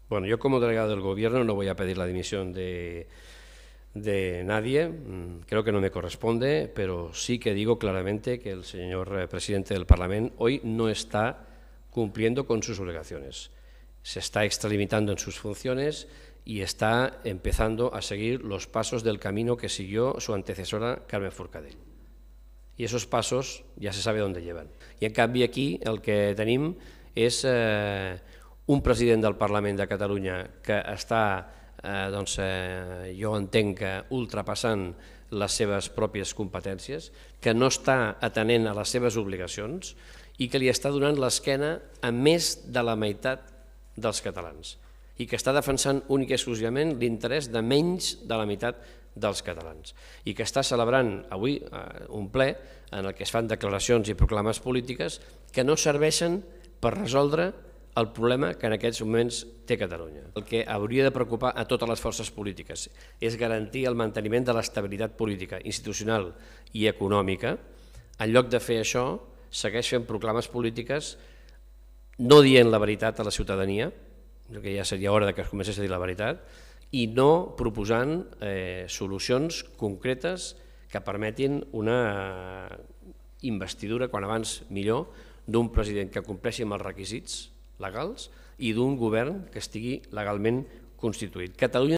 Bueno, yo como delegado del Gobierno no voy a pedir la dimisión de nadie, creo que no me corresponde, pero sí que digo claramente que el señor presidente del Parlamento hoy no está cumpliendo con sus obligaciones. Se está extralimitando en sus funciones y está empezando a seguir los pasos del camino que siguió su antecesora Carme Forcadell. I esos passos ja se sabe on lleven. I en canvi aquí el que tenim és un president del Parlament de Catalunya que està, jo entenc que ultrapassant les seves pròpies competències, que no està atenent a les seves obligacions i que li està donant l'esquena a més de la meitat dels catalans i que està defensant únic i exclusivament l'interès de menys de la meitat dels catalans i que està celebrant avui un ple en el que es fan declaracions i proclames polítiques que no serveixen per resoldre el problema que en aquests moments té Catalunya. El que hauria de preocupar a totes les forces polítiques és garantir el manteniment de l'estabilitat política, institucional i econòmica. En lloc de fer això, segueix fent proclames polítiques no dient la veritat a la ciutadania, que ja seria hora que es comencés a dir la veritat, i no proposant solucions concretes que permetin una investidura, quan abans millor, d'un president que compleixi amb els requisits legals i d'un govern que estigui legalment constituït. Catalunya